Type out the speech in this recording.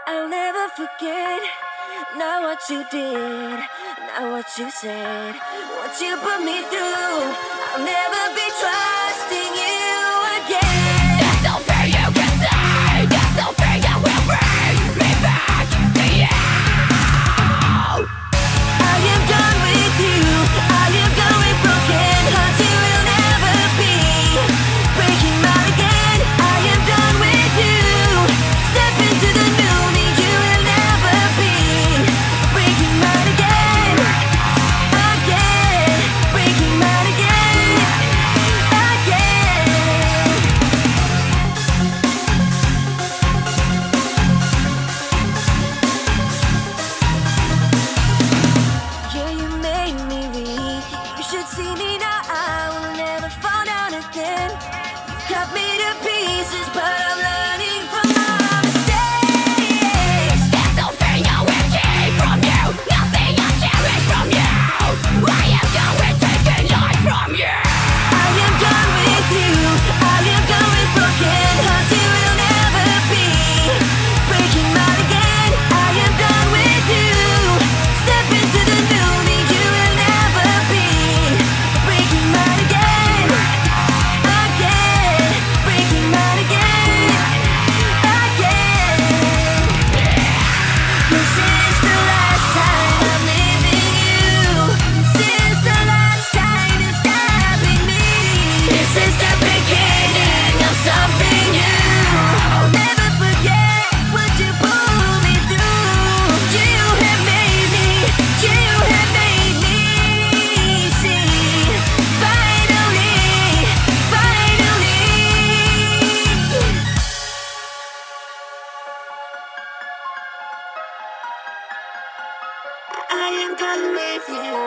I'll never forget, not what you did, not what you said, what you put me through. I'll never be trusting you again. There's nothing you can say, there's nothing that will bring me back to you. I am done with you, I am done with broken hearts. You will never be breaking mine again. I am done with you, step into the new me. You will never be breaking mine again, again, breaking mine again, again. Yeah, you made me weak, you should see me now. I will never fall down again. You cut me to pieces, but I'm learning from my mistakes. There's nothing I will keep from you, nothing I cherish from you. I am done with taking life from you. I am done with you, I am done with broken hearts. You will never be breaking mine again. I am done with you, step into the new me. You will never be breaking mine again, again, breaking mine again, again. This is the last time I'm leaving you. This is the last time it's stabbing me. This is the beginning of something new. I'll never forget what you pulled me through. You have made me, you have made me see. Finally, finally. I am done with you.